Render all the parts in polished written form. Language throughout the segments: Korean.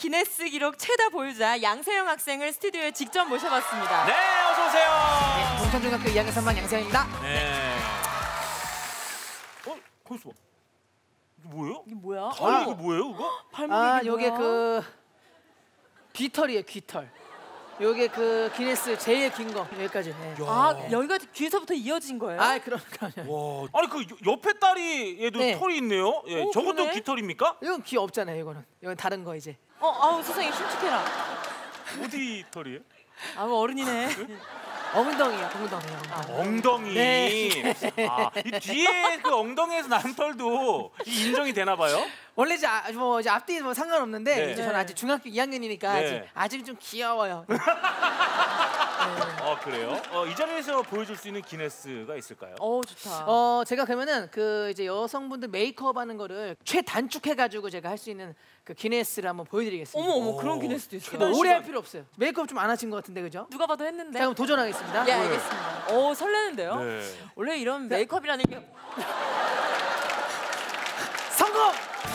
기네스 기록 최다 보유자 양세형 학생을 스튜디오에 직접 모셔봤습니다. 네, 어서 오세요. 네, 동천중학교 2학년 3반 양세형입니다. 네. 거기서 봐. 이게 뭐예요? 이게 뭐야? 다리 이게 뭐예요, 그거? 발목이 요게 그 귀털이에요, 귀털. 요게 그 기네스 제일 긴 거 여기까지. 네. 여기가 귀에서부터 이어진 거예요? 그럼요. 와, 아니 그 옆에 다리에도 네. 털이 있네요. 예, 저것도 그러네. 귀털입니까? 이건 귀 없잖아요, 이거는. 이건 다른 거 이제. 아우 세상에 흉측해라. 어디 털이에요? 아우 어른이네. 엉덩이요, 엉덩이요. 엉덩이. 네. 이 뒤에 그 엉덩이에서 난 털도 인정이 되나 봐요? 원래 이제 이제 앞뒤 뭐 상관없는데 네. 이제 저는 아직 중학교 2학년이니까 네. 아직 좀 귀여워요. 그래요? 이 자리에서 보여줄 수 있는 기네스가 있을까요? 좋다. 제가 그러면은 그 이제 여성분들 메이크업 하는 거를 최단축해가지고 제가 할 수 있는 그 기네스를 한번 보여드리겠습니다. 어머 그런 기네스도 있어요. 뭐 오래 할 필요 없어요. 메이크업 좀 안 하신 것 같은데 그죠? 누가 봐도 했는데. 자 그럼 도전하겠습니다. 예 알겠습니다. 설레는데요. 네. 원래 이런 메이크업이라는 게 성공!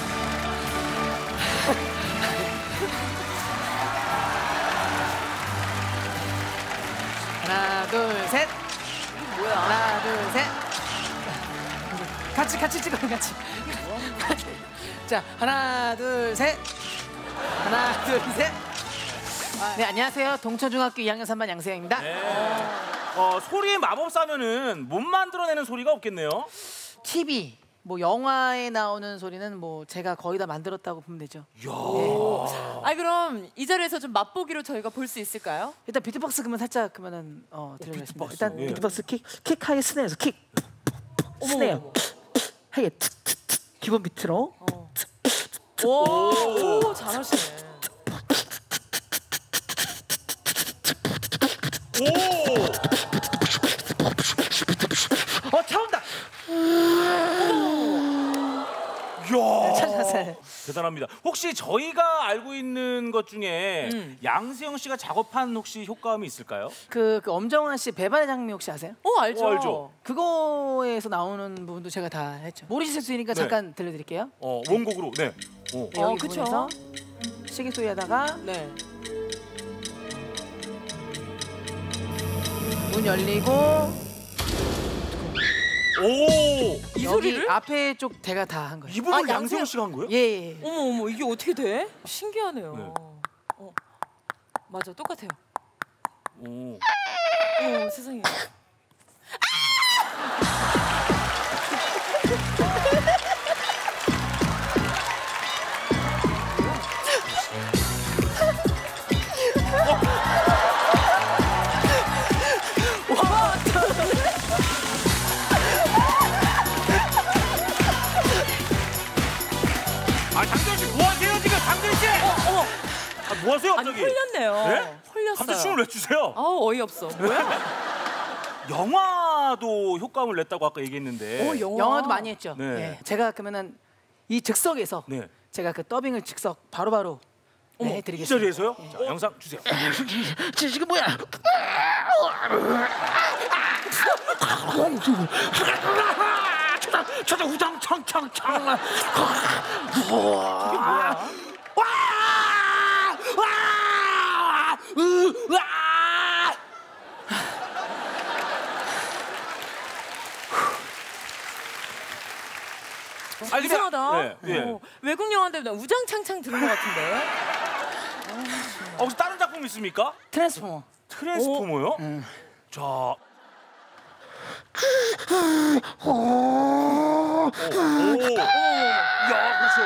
하나 둘 셋. 뭐야? 하나 둘 셋. 같이 찍어요 같이. 자 하나 둘 셋. 하나 둘 셋. 네 안녕하세요 동천중학교 2학년 3반 양세형입니다. 네. 소리의 마법사면은 못 만들어내는 소리가 없겠네요. TV 뭐 영화에 나오는 소리는 뭐 제가 거의 다 만들었다고 보면 되죠. 그럼 이 자리에서 좀 맛보기로 저희가 볼 수 있을까요? 일단 비트박스 그러면 살짝 그러면은 드리겠습니다. 비트박스. 일단 예. 비트박스 킥 하게 스네어에서 킥 스네어 하게 기본 비트로 오 잘하시네. 차온다. 이야. 찾았어요. 대단합니다. 혹시 저희가 알고 있는 것 중에 양세형 씨가 작업한 혹시 효과음이 있을까요? 그 엄정화 씨 배반의 장미 혹시 아세요? 알죠. 알죠. 그거에서 나오는 부분도 제가 다 했죠. 모르실 수 있으니까 네. 잠깐 들려드릴게요. 원곡으로. 네. 네, 여기 그쵸. 부분에서 시계 소리 하다가 네. 문 열리고 오! 이 여기 소리를? 앞에 쪽 대가 다 한 거예요. 이 부분 양세형 양세형 씨가 한 거예요? 예. 어머 이게 어떻게 돼? 신기하네요. 네. 맞아 똑같아요. 오. 세상에. 장준 씨 뭐 하세요 지금? 장준 씨! 뭐 하세요 아니 갑자기? 홀렸네요. 네? 홀렸어요. 갑자기 춤을 왜 추세요? 어이없어. 뭐야? 영화도 효과음을 냈다고 아까 얘기했는데. 영화도 많이 했죠. 네. 예. 제가 그러면은 이 즉석에서 네. 제가 그 더빙을 즉석 바로바로 이 해드리겠습니다. 자리에서요? 자, 영상 주세요. 지금 뭐야? 저저 우당 청청청. 이게 뭐야? 이상하다. 네, 네. 외국 영화인데 우장창창 들은 것 같은데. 혹시 다른 작품 있습니까? 트랜스포머. 트랜스포머요? 자. 야, 그렇죠,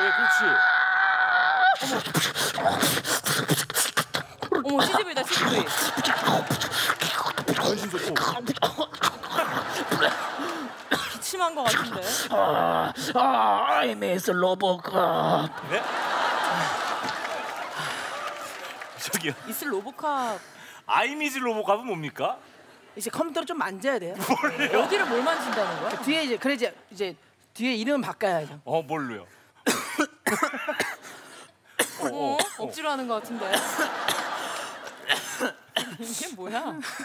그렇지. 어머 CGV다 CGV. 변신 소리. 기침한 것 같은데. I miss 로보캅. 네? 저기요. 이슬 로보캅. 아이미즈 로보캅은 뭡니까? 이제 컴퓨터를 좀 만져야 돼요. 어디를 뭘 만진다는 거야? 뒤에 이제 뒤에 이름 바꿔야죠. 뭘로요? 억지로 하는 것 같은데. 이게 뭐야?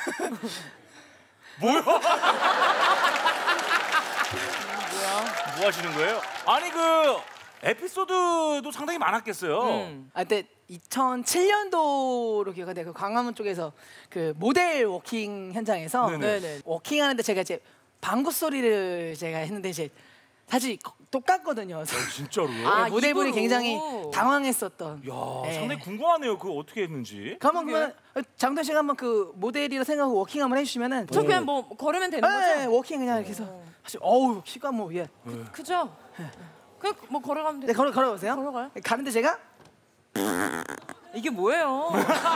뭐야? 뭐야? 뭐 하시는 거예요? 아니 에피소드도 상당히 많았겠어요. 근데 2007년도로 기억이 돼요. 그 광화문 쪽에서 그 모델 워킹 현장에서 네네. 워킹하는데 제가 이제 방구 소리를 제가 했는데 이제 사실 똑같거든요. 진짜로요? 아, 모델분이 입으로. 굉장히 당황했었던. 야, 네. 상당히 궁금하네요. 그거 어떻게 했는지. 그러면 장도연 씨가 한번 그 모델이라 생각하고 워킹 한번 해주시면은 저 그냥 뭐 걸으면 되는 네, 거죠? 워킹 그냥 이렇게 해서 사실 어우 키가 뭐 예. 그죠? 그냥 뭐 걸어가면 네, 돼. 걸어보세요. 걸어가요? 가는데 제가 이게 뭐예요?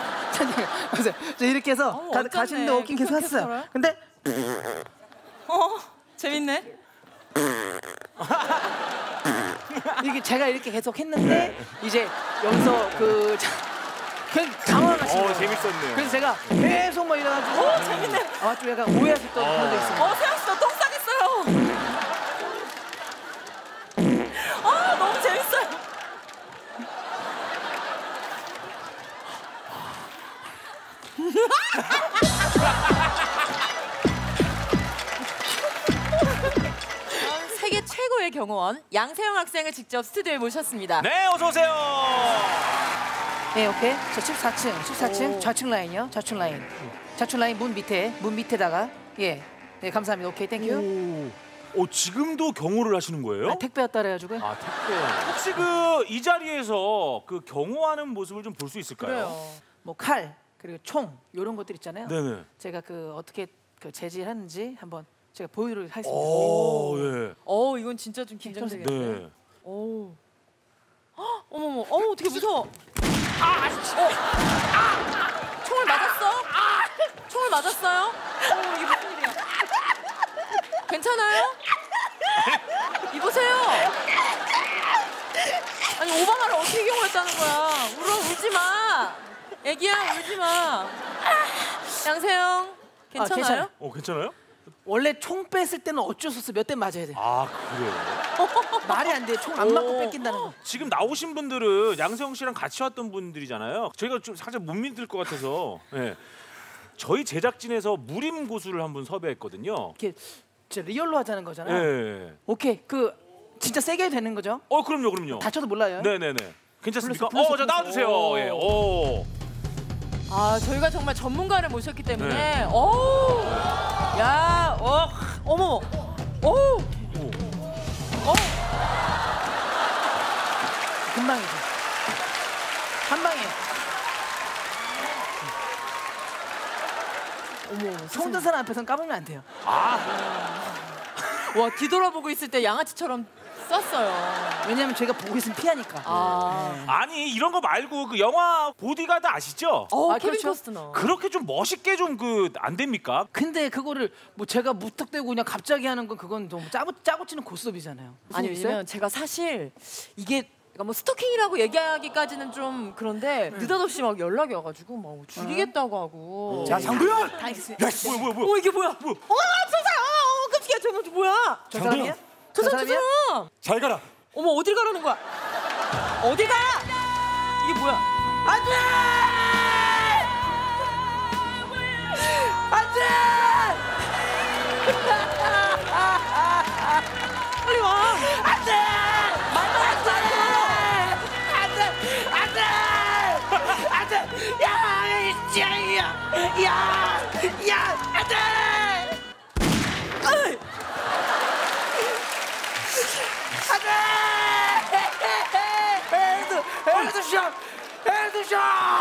저 이렇게 해서 어쩌네. 가시는데 워킹 계속 그렇게 했어요. 걸어요? 근데 재밌네. 이게 제가 이렇게 계속 했는데 이제 여기서 그 그냥 당황하신 거예요. 재밌었네요. 그래서 제가 계속 막 이래가지고 재밌네. 아, 좀 약간 오해하셨던 그런 적 있어요. 세영 씨, 똥 싸겠어요. 너무 재밌어요. 세계 최고의 경호원 양세형 학생을 직접 스튜디오에 모셨습니다. 네, 어서 오세요. 네, 오케이. 저 14층 좌측 라인이요. 좌측 라인. 좌측 라인 문 밑에다가 예. 네, 감사합니다. 오케이, 땡큐. 지금도 경호를 하시는 거예요? 아, 택배 왔다 그래가지고요. 택배. 혹시 그 이 자리에서 그 경호하는 모습을 좀 볼 수 있을까요? 그래요. 뭐 칼, 그리고 총 이런 것들 있잖아요. 네네. 제가 그 어떻게 그 재질하는지 한번 제가 보여드리도록 하겠습니다. 오, 예. 이건 진짜 좀 긴장되겠네요. 네. 어머머, 어떻게 무서워. 총을 맞았어? 총을 맞았어요? 이게 무슨 일이야? 괜찮아요? 이보세요. 아니, 오바마를 어떻게 경호했다는 거야? 울지 마. 애기야, 울지 마. 양세형, 괜찮아요? 괜찮아요. 괜찮아요? 원래 총 뺐을 때는 어쩔 수 없어 몇 대 맞아야 돼. 그래요? 말이 안 돼. 총 안 맞고 뺏긴다는 거. 지금 나오신 분들은 양세형 씨랑 같이 왔던 분들이잖아요. 저희가 좀 살짝 못 믿을 것 같아서 저희 제작진에서 무림 고수를 한 분 섭외했거든요. 이렇게 진짜 리얼로 하자는 거잖아요. 네. 오케이. 그 진짜 세게 해도 되는 거죠? 그럼요. 다쳐도 몰라요. 네네네. 괜찮습니까? 플러스. 자 나와주세요. 예. 저희가 정말 전문가를 모셨기 때문에 네. 어머 금방이죠. 한 방에. 총 든 사람 앞에서는 까불면 안 돼요. 와, 뒤돌아보고 있을 때 양아치처럼 쐈어요. 왜냐면 제가 보고 있으면 피하니까. 아니 이런 거 말고 그 영화 보디가드 아시죠? 케빈 그렇죠. 코스너. 그렇게 좀 멋있게 좀 안 됩니까? 근데 그거를 뭐 제가 무턱대고 그냥 갑자기 하는 건 그건 너무 짜고 치는 고스톱이잖아요. 아니, 무슨 일 있어요? 왜냐면 제가 사실 이게 그러니까 뭐 스토킹이라고 얘기하기까지는 좀 그런데 느닷없이 막 연락이 와가지고 막 죽이겠다고 하고. 자 장도연. 다 있어요. 야 뭐야? 이게 뭐야? 저 사람, 깜짝이야, 저 뭐야? 저 사람이야? 저 사람. 잘 가라. 어머, 어딜 가라는 거야? 어디 가? 이게 뭐야? 안돼! 안돼! 빨리 와. 안돼! 안돼! 야! 안돼! 헤드샷!